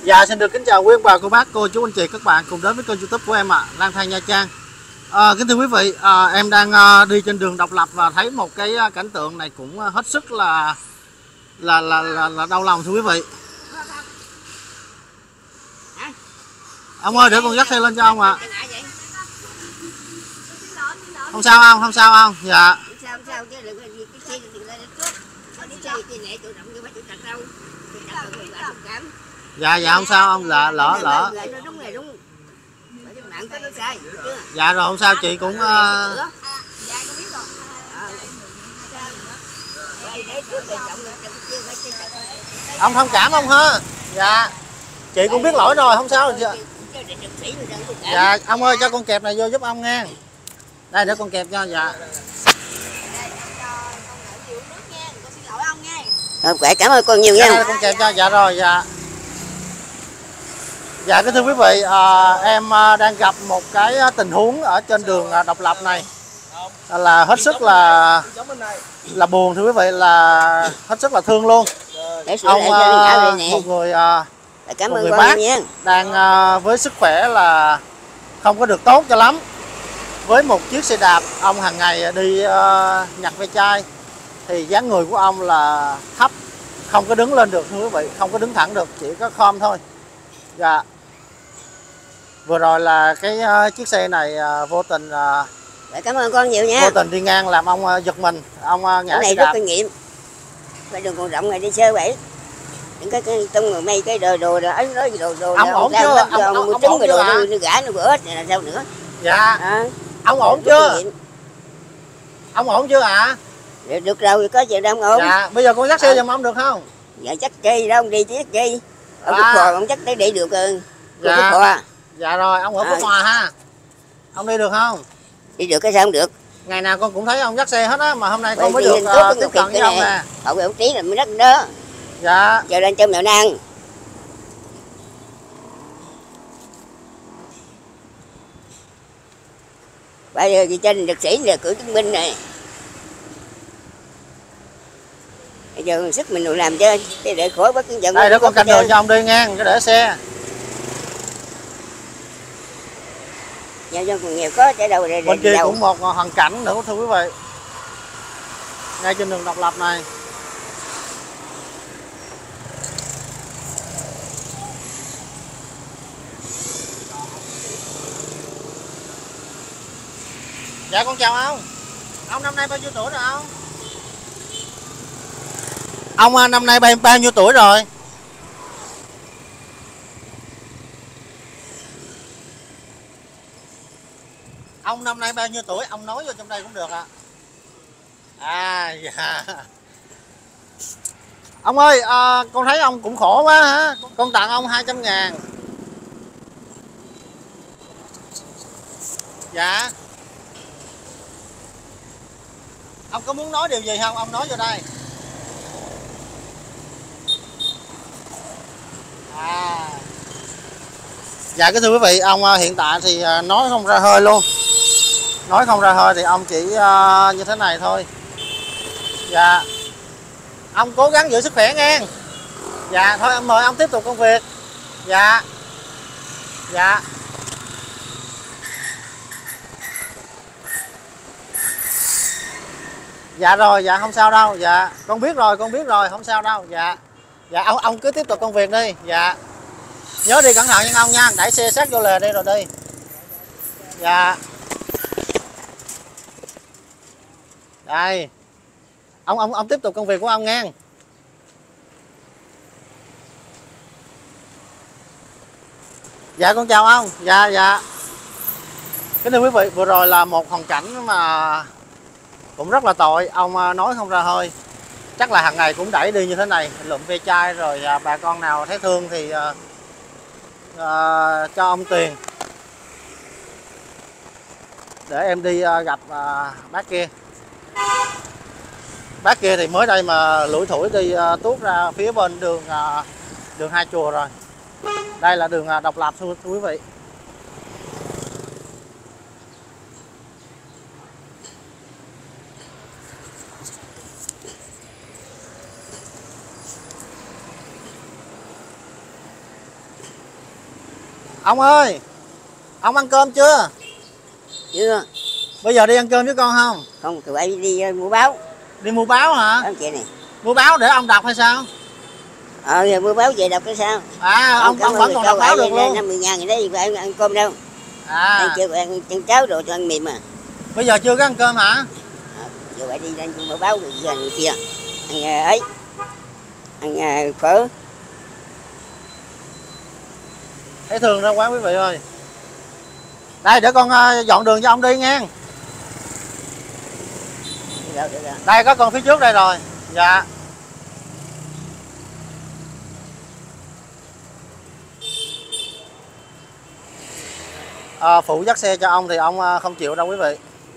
Dạ, xin được kính chào quý ông bà, cô bác, cô chú anh chị các bạn cùng đến với kênh YouTube của em Lang Thang Nha Trang. Kính thưa quý vị, em đang đi trên đường Độc Lập và thấy một cái cảnh tượng này cũng hết sức là đau lòng thưa quý vị. Ông ơi, để con dắt xe lên cho ông ạ. Không sao không, không sao không. Dạ. Dạ không sao ông, lỡ. Dạ rồi không sao, chị cũng ông thông cảm ông ha. Dạ chị cũng biết lỗi rồi, không sao. Dạ ông ơi, cho con kẹp này vô giúp ông nghe. Đây để con kẹp cho. Dạ cảm ơn con nhiều nha. Đây, con kẹp cho. Dạ rồi. Dạ dạ kính thưa quý vị, em đang gặp một cái tình huống ở trên đường Độc Lập này là hết sức là buồn thưa quý vị, là hết sức là thương luôn. Ông một người bác đang với sức khỏe là không có được tốt cho lắm, với một chiếc xe đạp ông hàng ngày đi nhặt ve chai, thì dáng người của ông là thấp, không có đứng lên được thưa quý vị, không có đứng thẳng được, chỉ có khom thôi. Dạ vừa rồi là cái chiếc xe này vô tình cảm ơn con nhiều nha, vô tình đi ngang làm ông giật mình, ông ngã này xe rất đạp. kinh nghiệm, phải đường còn rộng này đi chơi vậy, những cái tung rồi mây cái đồ đồ ấy nói đồ ông ổn chưa? Ông ổn chưa ạ? Nó gãi nó bữa là sao nữa. Dạ ông ổn chưa? Ông ổn chưa ạ? Được rồi, có chuyện đâu không ổn. Dạ bây giờ con dắt xe giùm ông được không? Dạ chắc chi đâu, ông đi chiếc chi ông Phúc Hòa ông chắc để được rồi. Dạ. Dạ rồi, ông ở Phúc Hòa ha. Ông đi được không? Đi được cái sao không được. Ngày nào con cũng thấy ông dắt xe hết á, mà hôm nay con mới được tiếp cận với ông nè. Ông Trí là mới đất đó. Dạ. Giờ lên trong mèo năng. Bây giờ thì trên liệt sĩ là cử chứng minh này. Bây giờ sức mình làm chơi để khỏi bất cứ. Đây để con canh đường cho ông đi ngang, cái để xe. Nhà dân còn nghèo có chạy đâu. Bên kia cũng một hoàn cảnh nữa thưa quý vị, ngay trên đường Độc Lập này. Dạ con chào ông. Ông năm nay bao nhiêu tuổi rồi ông? Ông năm nay bao nhiêu tuổi rồi? Ông năm nay bao nhiêu tuổi? Ông nói vô trong đây cũng được ạ. Dạ. Ông ơi, con thấy ông cũng khổ quá hả? Con tặng ông 200.000. Dạ. Ông có muốn nói điều gì không? Ông nói vô đây. Dạ kính thưa quý vị, ông hiện tại thì nói không ra hơi luôn. Nói không ra hơi thì ông chỉ như thế này thôi. Dạ. Ông cố gắng giữ sức khỏe nghe. Dạ thôi em mời ông tiếp tục công việc. Dạ. Dạ. Dạ rồi, dạ không sao đâu. Dạ con biết rồi, không sao đâu. Dạ. Dạ ông cứ tiếp tục công việc đi. Dạ. Nhớ đi cẩn thận nha ông nha, đẩy xe sát vô lề đi rồi đi. Dạ. Đây. Ông tiếp tục công việc của ông nha. Dạ con chào ông. Dạ. Kính thưa quý vị, vừa rồi là một hoàn cảnh mà cũng rất là tội, ông nói không ra hơi. Chắc là hàng ngày cũng đẩy đi như thế này, lượm ve chai rồi bà con nào thấy thương thì cho ông tiền để em đi gặp bác kia. Bác kia thì mới đây mà lủi thủi đi tuốt ra phía bên đường Hai Chùa rồi. Đây là đường Độc Lập thưa quý vị. Ông ơi, ông ăn cơm chưa? Chưa. Bây giờ đi ăn cơm với con không? Không, tụi bay đi mua báo. Đi mua báo hả? Báo chị này. Mua báo để ông đọc hay sao? Giờ mua báo về đọc cái sao? Ông vẫn còn đọc báo được luôn. 50.000 gì đấy, phải ăn cơm đâu. Ăn chưa ăn chân cháo rồi cho ăn mềm mà. Bây giờ chưa có ăn cơm hả? Giờ phải đi lên mua báo rồi giờ người kia. Ăn ấy. Ăn phở. Thấy thường ra quán quý vị ơi. Đây để con dọn đường cho ông đi nha. Được. Đây có con phía trước đây rồi. Dạ. Phụ dắt xe cho ông thì ông không chịu đâu quý vị.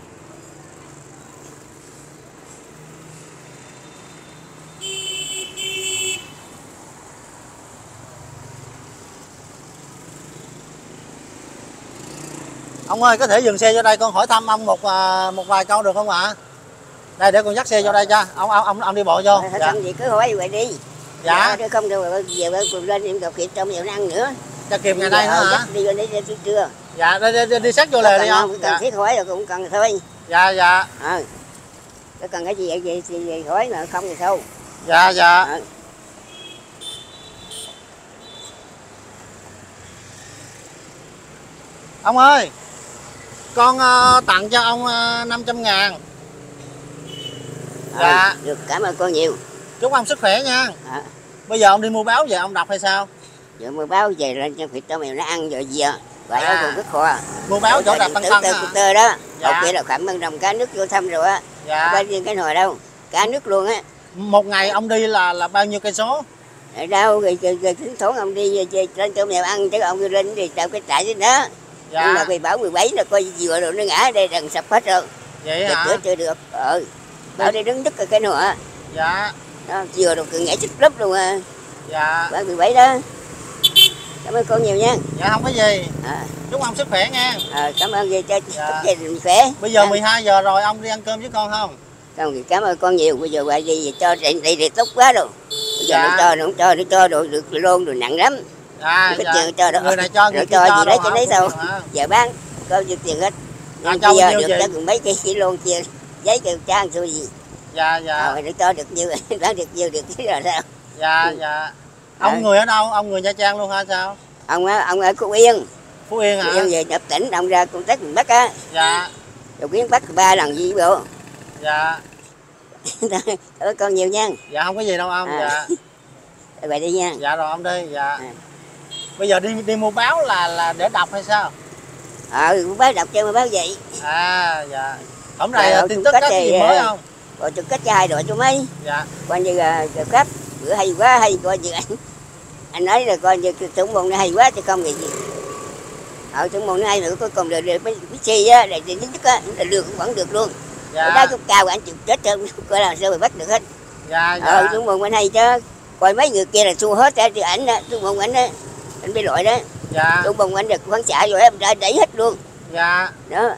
Ông ơi có thể dừng xe cho đây con hỏi thăm ông một vài câu được không ạ? Đây để con dắt xe vô đây cho ông đi bộ vô. Dạ. Gì cứ hỏi vậy đi. Dạ. Chứ không đâu về cùng lên em gặp kịp trong giờ nó ăn nữa. Cho kịp ngày nay nữa hả? Đi vô đấy trưa. Dạ đi sát vô lề đi không? Cần thiết hỏi rồi cũng cần thôi. Dạ. Có cần cái gì hỏi mà không thì thôi. Dạ. Ông ơi, con tặng cho ông 500.000. Dạ. Được, cảm ơn con nhiều. Chúc ông sức khỏe nha. Bây giờ ông đi mua báo về ông đọc hay sao? Giờ mua báo về lên cho thịt cho mèo nó ăn rồi gì vậy đó còn rất kho. Mua báo chỗ đạp tăng hả? Tơ đó. Dạ. Kia là khoảng bằng đồng cá nước vô thăm rồi á. Dạ. Ba riêng cái nồi đâu, cá nước luôn á. Một ngày ông đi là bao nhiêu cây số? Ở đâu rồi thỉnh thoảng ông đi lên cho mèo ăn chứ ông đi lên thì tạo cái trại đó. Dạ. Nhưng mà vì bảo 17 là coi dừa rồi nó ngã ở đây đằng sập hết rồi. Vậy hả? Chữa chưa được. Bảo đây đứng đứt cái nồi á. Dạ. Đó, dừa rồi ngã chích lấp luôn à. Dạ. Bảo 17 đó. Cảm ơn con nhiều nha. Dạ không có gì. Chúc ông sức khỏe nha. Cảm ơn về cho gia đình khỏe. Bây giờ 12 giờ rồi ông đi ăn cơm với con không? Không thì cảm ơn con nhiều. Bây giờ bà đi cho đây thì tốt quá rồi. Bây giờ nó cho rồi được luôn rồi nặng lắm. Cho đó. Người này cho người cho gì đấy đâu cho lấy đâu. Giờ bán có nhiều tiền hết. Nhưng bây giờ được cho mấy cái chỉ luôn chia giấy kêu cha ăn xui gì. Dạ. Nó cho được nhiêu bán được nhiêu được chứ là sao? Dạ. Ông người ở đâu? Ông người Nha Trang luôn hả sao? Ông ở Phú Yên. Phú Yên hả? Phú Yên về nhập tỉnh ông ra công tác miền Bắc á. Dạ. Rồi kiến Bắc 3 lần gì bộ. Dạ. Con nhiều nha. Dạ không có gì đâu ông. Dạ. Vậy đi nha. Dạ rồi ông đi. Dạ. Bây giờ đi mua báo là để đọc hay sao? Báo đọc cho mà báo vậy. Dạ. Hôm nay tin tức có gì mới không? Rồi trực cách cho 2 đội cho mấy. Dạ. Coi như cấp bữa hay quá hay coi như anh nói là coi như tổng môn nó hay quá chứ không gì. Tổng môn nó hay nữa có còn được mấy chi á để chính thức á là lương cũng vẫn được luôn. Dạ. Đó cũng cao anh chịu chết trơn coi làm sao mà bắt được hết. Dạ. Tổng môn anh hay chứ. Coi mấy người kia là xua hết ra thì ảnh á, tổng môn ảnh á. Anh bị loại đó. Dạ. Tổng môn ảnh được khoáng xạ rồi em đã đẩy hết luôn. Dạ. Đó.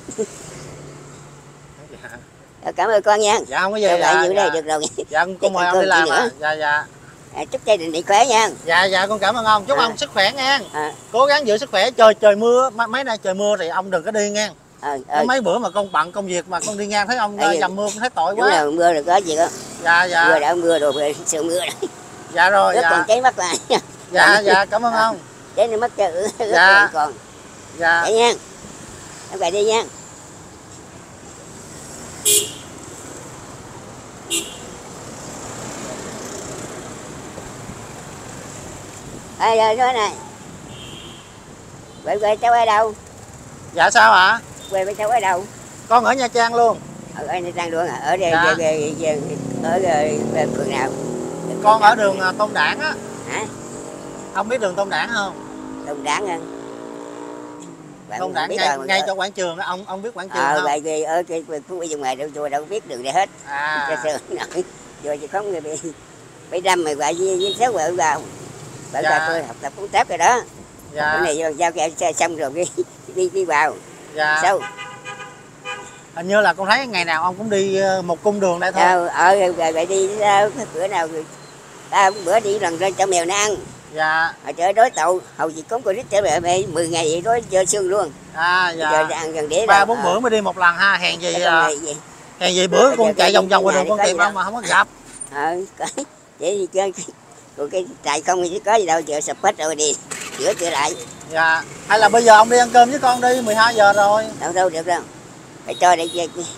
Cảm ơn con nha. Dạ không có gì. Dạ. Như đây được rồi. Dạ con mời ông đi làm nữa. Dạ. Chúc gia đình đi khỏe nha. Dạ con cảm ơn ông. Chúc ông sức khỏe nha. Cố gắng giữ sức khỏe. Trời mưa mấy nay trời mưa thì ông đừng có đi nha. Mấy bữa mà con bận công việc mà con đi ngang thấy ông dầm mưa con thấy tội quá. Đúng là mưa rồi có gì đó. Dạ. Mưa đã mưa rồi sợ mưa đấy. Dạ rồi. Nó còn cháy mắt lại. Dạ cảm ơn ông. Cháy nó mất cho dạ. Còn. Dạ. Vậy nha. Em về đi nha. Rồi nói này. Quê cháu ở đâu? Dạ sao ạ? Quê với cháu ở đâu? Con ở Nha Trang luôn. Ở Nha Trang luôn à? Ở đây ở phường nào? Con ở đường Tôn Đản á. Hả? Ông biết đường Tôn Đản không? Tôn Đản hả? Tôn Đản ngay cho quảng trường á, ông biết quảng trường không? Vậy ở cái Phú Yên ngoài đâu biết đường đây hết. Rồi chỉ có người bị đâm mày gọi với xéo vợ vào. Bạn tôi học tập công tác rồi đó. Cái này giao cho xong rồi đi vào. Dạ. Sao? Hình như là con thấy ngày nào ông cũng đi một cung đường đây thôi. Vậy đi bữa nào bữa đi lần ra cho mèo nó ăn. Dạ. Hồi trời đói tàu hầu gì có lít trở về 10 ngày vậy đói dơ xương luôn. À dạ. Giờ ăn gần để 3-4 bữa mới đi một lần ha, hèn gì bữa con chạy vòng vòng qua đường con tìm ông mà không có gặp. Vậy thì chơi cái trại không thì có gì đâu, chờ sập hết rồi đi chữa trở lại. Dạ. Hay là bây giờ ông đi ăn cơm với con đi, 12 giờ rồi. Đâu được đâu. Phải cho để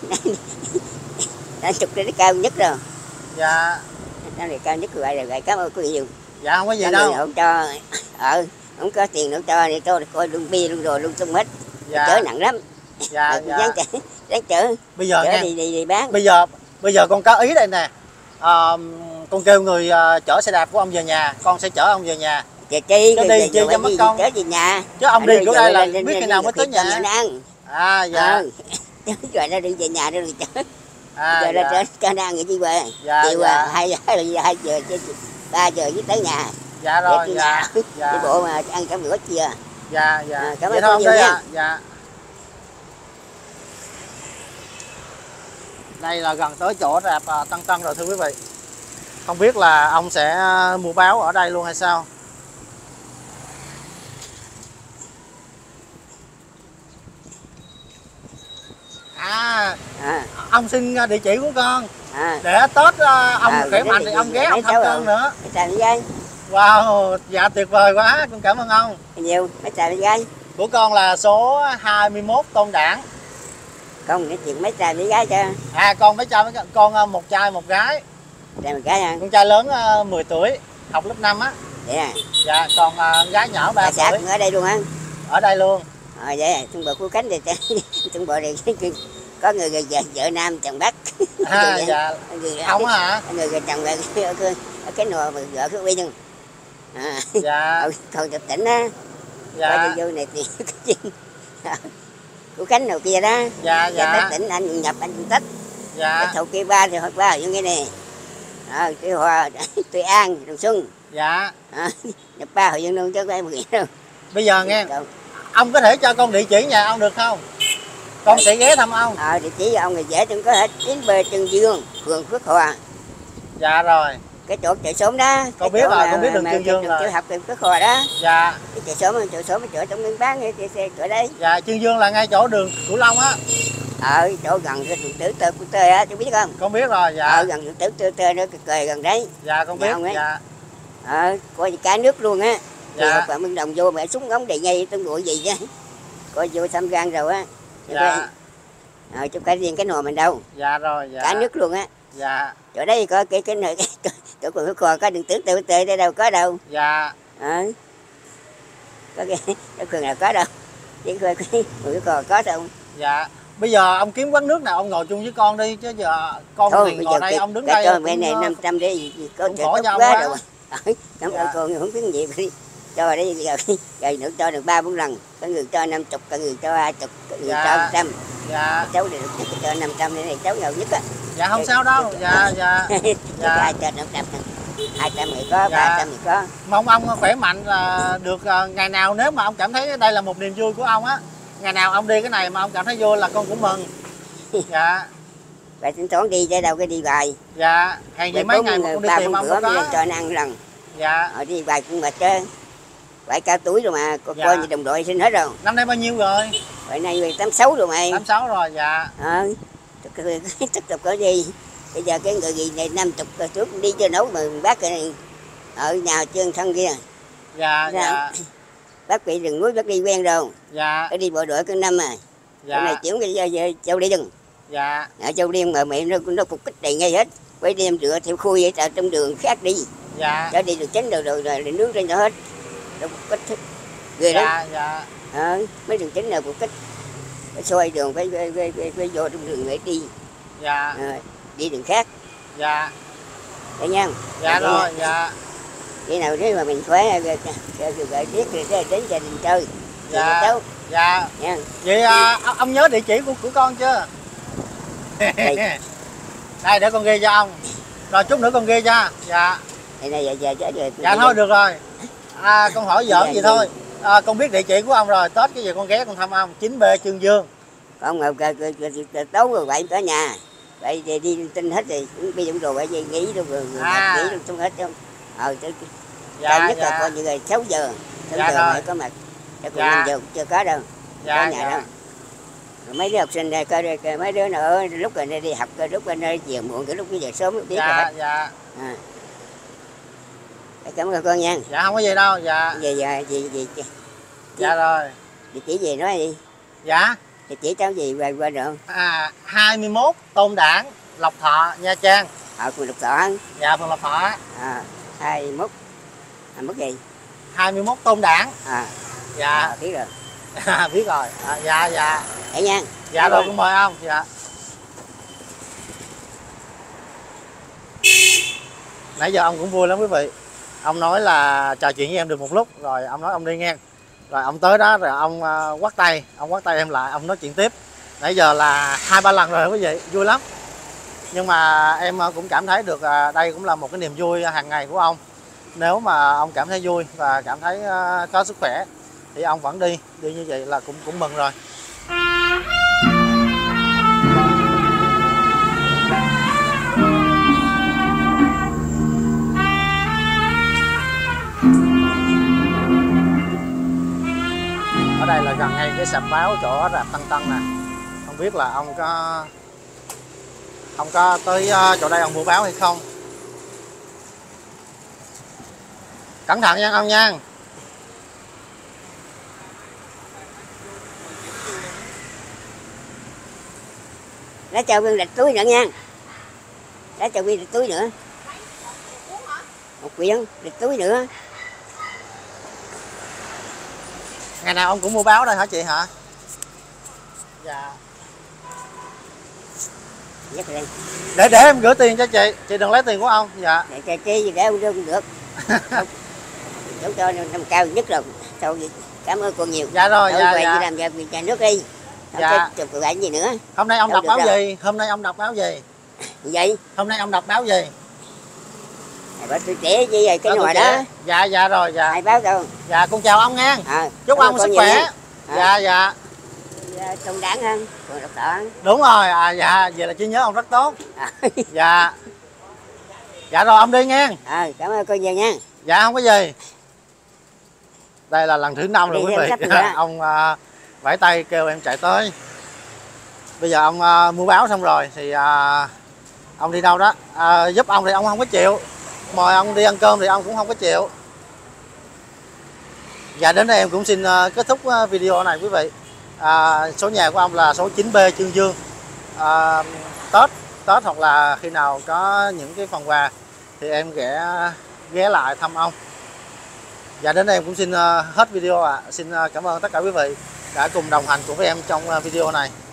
nó chụp lên cao nhất rồi. Dạ. Nó là cao nhất rồi, cảm ơn quý nhiều. Dạ không có gì đâu. Không cho không có tiền nữa cho thì tôi coi luôn bia luôn rồi luôn tung hết. Dạ. Chở nặng lắm. Dạ. Dán chở. Bây giờ chở nghe. đi bán. Bây giờ con có ý đây nè. Con kêu người chở xe đạp của ông về nhà, con sẽ chở ông về nhà. Chi đi cho mất công. Chở về nhà. Chứ ông đi chỗ đây là biết khi nào mới tới nhà. À dạ. Rồi nó đi về nhà rồi chở. À, giờ là cho nó ăn cái gì về. Dạ, chiều 2 giờ 3 giờ mới tới nhà. Dạ rồi. Dạ. Đi bộ mà ăn cơm bữa chia. Dạ dạ. Cảm ơn ơn đây nha. Dạ. Đây là gần tới chỗ rạp Tân Tân rồi thưa quý vị. Không biết là ông sẽ mua báo ở đây luôn hay sao. Ông xin địa chỉ của con. Để Tết ông khỏe mạnh thì ông ghé ông thăm con nữa. Wow, dạ tuyệt vời quá, con cảm ơn ông. Nhiều, mấy trà gái. Của con là số 21 Tôn Đản. Con cái chuyện mấy trai mấy gái cho. Con mấy trai con một trai một gái. Trai một gái hả? Con trai lớn 10 tuổi, học lớp 5 á. Vậy à? Dạ, còn gái nhỏ 3 tuổi. Ở đây luôn hả? Ở đây luôn. Vậy à, Trung Bộ Phú Khánh thì Trung Bộ này có người vợ nam chồng Bắc. Dạ. Không hả? Người chồng ở cái nồi mà vợ cứ uy nhưng. Dạ. Còn chụp tỉnh á. Dạ. Vô này thì Phú Khánh nào kia đó. Dạ. Tỉnh anh nhập anh tích. Dạ. Cái thầu kia ba thì hoặc ba như cái này. Cái Hòa Tuy An Đồng Xuân. Dạ. Nhập ba hội dân luôn chứ có ai một đâu. Bây giờ nghe. Ông có thể cho con địa chỉ nhà ông được không? Con sẽ ghé thăm ông. Địa chỉ ông là dễ tôi có hết 9B Trần Dương, phường Phước Hòa. Dạ rồi. Cái chỗ chợ xóm đó. Con biết rồi, con biết đường Trương Dương rồi. Tiểu học Phước Hòa đó. Dạ. Cái chợ xóm chợ trong miếng bán xe chỗ đấy. Dạ, Trương Dương là ngay chỗ đường Cửu Long á. Chỗ gần cái đường Tử Tơ của Tơ á, chú biết không? Con biết rồi, dạ. Gần đường Tử Tơ nó cười gần đấy. Dạ, con biết. Dạ. Coi cá nước luôn á. Dạ. Và Minh Đồng vô mẹ súng ống đầy ngay tương bụi gì chứ. Coi vô xăm gan rồi á. Dạ. Chứ phải riêng cái nồi mình đâu. Dạ rồi, dạ. Cá nước luôn á. Dạ. Chỗ đây có cái nồi chỗ còn có đường Tử Tơ đây đâu có đâu. Dạ. Có cái phường nào có đâu. Chỉ có đâu. Dạ. Bây giờ ông kiếm quán nước nào ông ngồi chung với con đi chứ giờ con thôi, thì ngồi đây ông đứng đây. Cho bên này 500 để có trẻ tốt quá rồi. Cảm ơn con không biết gì đi. Cho đấy rồi nữa cho được 3-4 lần. Có người cho 50, có người cho 20, có người cho 100. Dạ. Cháu được cho 500 này cháu giàu nhất á. Dạ không sao đâu. Dạ. Ai cho 500. 200 người có, 300 người có. Mong ông khỏe mạnh là được ngày nào nếu mà ông cảm thấy đây là một niềm vui của ông á. Ngày nào ông đi cái này mà ông cảm thấy vui là con cũng mừng. Dạ. Vậy tính toán đi chứ đâu cái đi bài. Dạ. Hàng gì mấy ngày mà con đi tìm ông có. Cho nó ăn lần. Dạ. Đi bài cũng mệt chứ. Phải cao túi rồi mà, coi như đồng đội xin hết rồi. Năm nay bao nhiêu rồi? Vậy nay 86 rồi mày. 86 rồi, dạ. Tiếp tục có gì. Bây giờ cái người gì này 50 trước đi chơi nấu mà bác cái này ở nhà trên sân kia. Dạ. Bác bị rừng núi bác đi quen rồi. Dạ. Đi bộ đội cái năm à. Dạ. Cái này chuyển cái Châu Đi đừng. Dạ. Ở Châu Điên mà mẹ nó phục kích đầy ngay hết. Quay đem rửa theo khui vậy trong đường khác đi. Dạ. Cho đi được tránh rồi nướng trên đó hết. Nó phục kích ghê lắm. Dạ. Mấy đường chính nào phục kích. Phải xoay đường phải vô trong đường để đi. Dạ. Đi đường khác. Dạ. Thấy nha. Dạ rồi, dạ. Khi nào nếu mà mình khỏe rồi biết rồi đến gia đình chơi. Dạ. Dạ. Nha. Vậy ông nhớ địa chỉ của con chưa? Đây để con ghi cho ông. Rồi chút nữa con ghi cho. Dạ. Dạ thôi được rồi. Con hỏi giỡn gì thôi. Con biết địa chỉ của ông rồi, Tết cái gì con ghé con thăm ông. 9B Trương Dương. Con tấu rồi vậy ở nhà. Vậy thì đi tin hết rồi, bây giờ rồi vậy nghỉ luôn rồi nghỉ luôn xong hết không. Dạ, cao nhất dạ. là coi như là 6 giờ Dạ giờ rồi. phải có mặt, chứ còn Dạ. 5 giờ cũng chưa có đâu, Dạ, có nhà dạ. đâu. Rồi mấy đứa học sinh này coi mấy đứa nào ở lúc này đi học, lúc này chiều muộn, cái lúc bây giờ sớm biết rồi Dạ, hết. dạ. À. Cảm ơn con nha. Dạ không có gì đâu. Dạ. Về gì Dạ rồi. địa chỉ gì nói đi, Dạ. địa chỉ cháu gì qua được 21 Tôn Đản, Lộc Thọ, Nha Trang. ở phường Lộc Thọ. Dạ, phường Lộc Thọ. 21 gì 21 Tôn Đản. Dạ. biết rồi. Biết rồi. Dạ, dạ. Vậy nha. Dạ rồi, cũng mời ông. Dạ. Nãy giờ ông cũng vui lắm quý vị. Ông nói là trò chuyện với em được một lúc rồi ông nói ông đi nghe. Rồi ông tới đó rồi ông quắt tay em lại, ông nói chuyện tiếp. Nãy giờ là 2-3 lần rồi quý vị, vui lắm. Nhưng mà em cũng cảm thấy được đây cũng là một cái niềm vui hàng ngày của ông. Nếu mà ông cảm thấy vui và cảm thấy có sức khỏe thì ông vẫn đi như vậy là cũng mừng rồi. Ở đây là gần ngay cái sạp báo chỗ rạp Tân Tân nè. Không biết là ông có tới chỗ đây ông mua báo hay không. Cẩn thận nha ông nha. Lá chào viên lịch túi nữa nha. Lá chào viên lịch túi nữa. Một quyển lịch túi nữa. Ngày nào ông cũng mua báo đây hả chị hả? Dạ. Nhất lên. Để em gửi tiền cho chị đừng lấy tiền của ông. Dạ. Để gì để không được. Cháu cho năm cao nhất rồi. Thôi cảm ơn con nhiều. Dạ rồi. Dạ, về dạ. đi làm việc nhà nước đi. Không dạ. chụp lại gì nữa. Hôm nay ông đâu đọc báo đâu. gì? Hôm nay ông đọc báo gì? Vậy? Hôm nay ông đọc báo gì? Bà tôi trẻ gì vậy cái nồi đó. Dạ, dạ rồi. Dạ. Ai báo đâu. Dạ, con chào ông nha. Chúc ông sức khỏe. Dạ, dạ. Tôn Đản hơn, phường Lộc Thọ. Đúng rồi. Dạ, vậy là trí nhớ ông rất tốt. Dạ. Dạ rồi, ông đi nha. Cảm ơn cô nhiều nha. Dạ, không có gì. Đây là lần thứ 5 rồi quý vị. Ông vẫy tay kêu em chạy tới. Bây giờ ông mua báo xong rồi thì ông đi đâu đó giúp ông thì ông không có chịu, mời ông đi ăn cơm thì ông cũng không có chịu. Dạ, đến đây em cũng xin kết thúc video này quý vị. Số nhà của ông là số 9B Chương Dương. Tết hoặc là khi nào có những cái phần quà thì em ghé lại thăm ông. Dạ, đến đây em cũng xin hết video ạ. Xin cảm ơn tất cả quý vị đã cùng đồng hành cùng với em trong video này.